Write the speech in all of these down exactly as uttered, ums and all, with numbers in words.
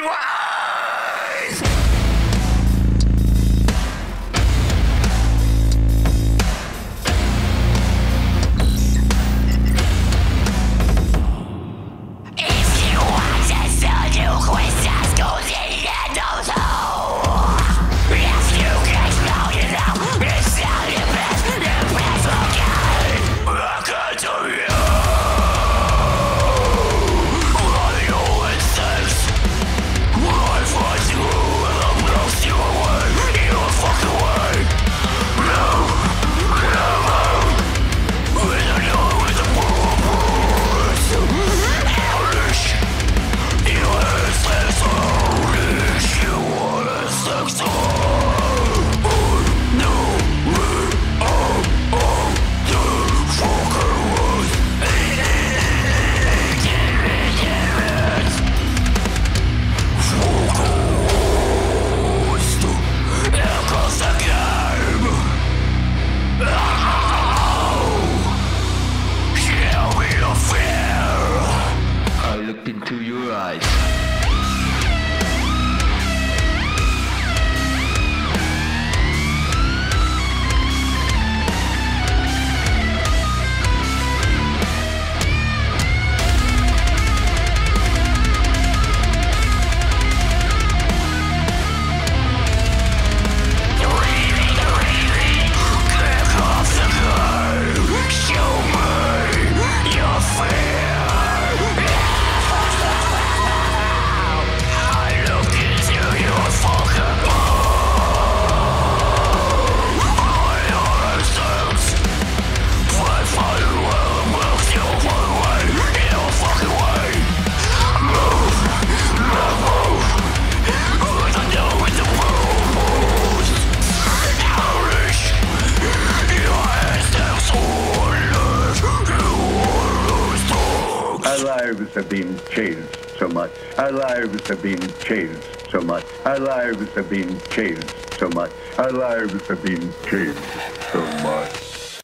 ways. Into your eyes. Our lives have been changed so much. Our lives have been changed so much. Our lives have been changed so much. Our lives have been changed so much.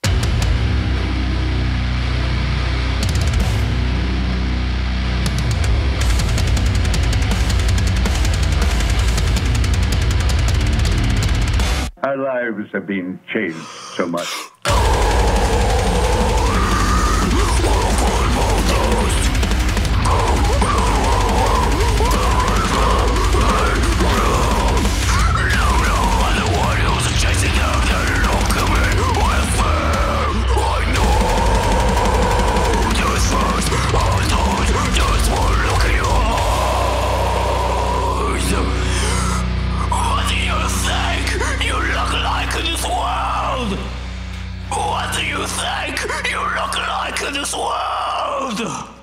Our lives have been changed so much. What do you think you look like in this world?